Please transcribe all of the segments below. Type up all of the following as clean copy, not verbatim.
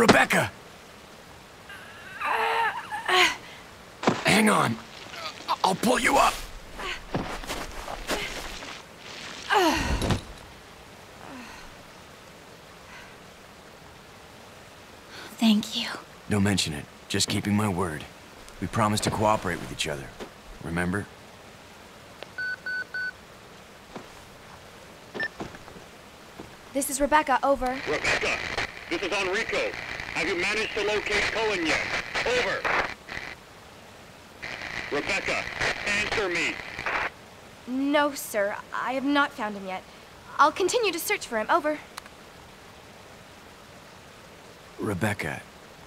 Rebecca! Hang on. I'll pull you up. Thank you. Don't mention it. Just keeping my word. We promised to cooperate with each other. Remember? This is Rebecca, over. Rebecca, this is Enrico. Have you managed to locate Cohen yet? Over. Rebecca, answer me. No, sir. I have not found him yet. I'll continue to search for him, over. Rebecca.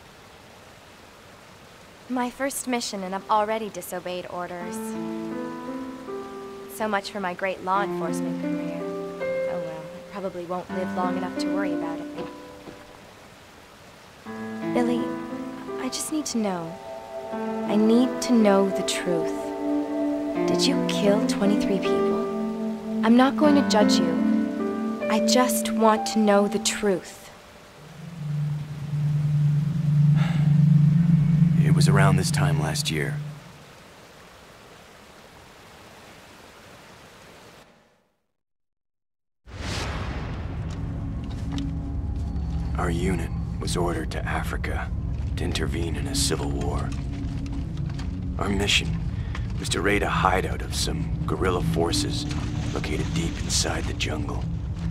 My first mission, and I've already disobeyed orders. So much for my great law enforcement career. Oh well, I probably won't live long enough to worry about it. Billy, I just need to know. I need to know the truth. Did you kill 23 people? I'm not going to judge you. I just want to know the truth. It was around this time last year. Our unit was ordered to Africa to intervene in a civil war. Our mission was to raid a hideout of some guerrilla forces located deep inside the jungle.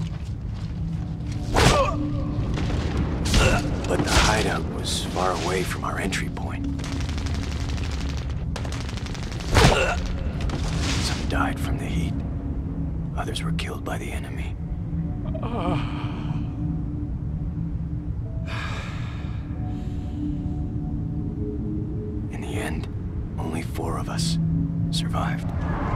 But the hideout was far away from our entry point. Some died from the heat. Others were killed by the enemy. In the end, only 4 of us survived.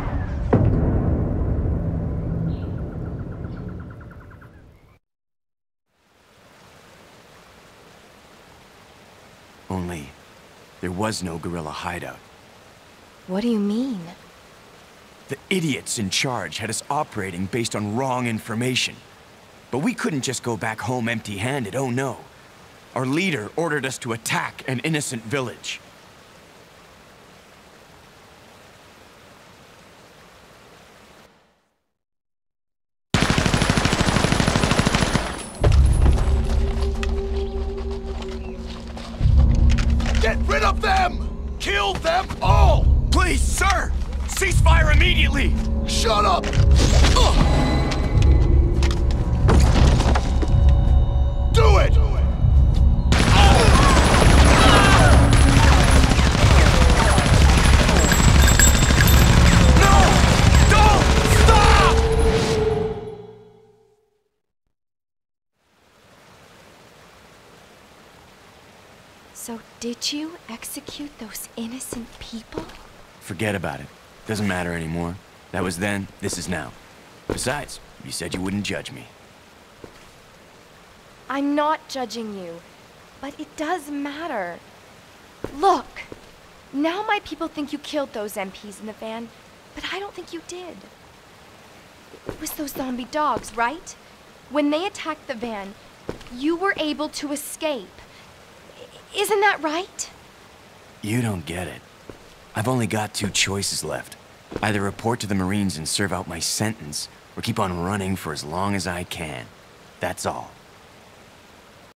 Only, there was no guerrilla hideout. What do you mean? The idiots in charge had us operating based on wrong information. But we couldn't just go back home empty-handed, oh no. Our leader ordered us to attack an innocent village. Get rid of them! Kill them all! Please, sir! Ceasefire immediately! Shut up! Do it! No! Don't! Stop! So did you execute those innocent people? Forget about it. Doesn't matter anymore. That was then, this is now. Besides, you said you wouldn't judge me. I'm not judging you, but it does matter. Look, now my people think you killed those MPs in the van, but I don't think you did. It was those zombie dogs, right? When they attacked the van, you were able to escape. Isn't that right? You don't get it. I've only got 2 choices left. Either report to the Marines and serve out my sentence, or keep on running for as long as I can. That's all.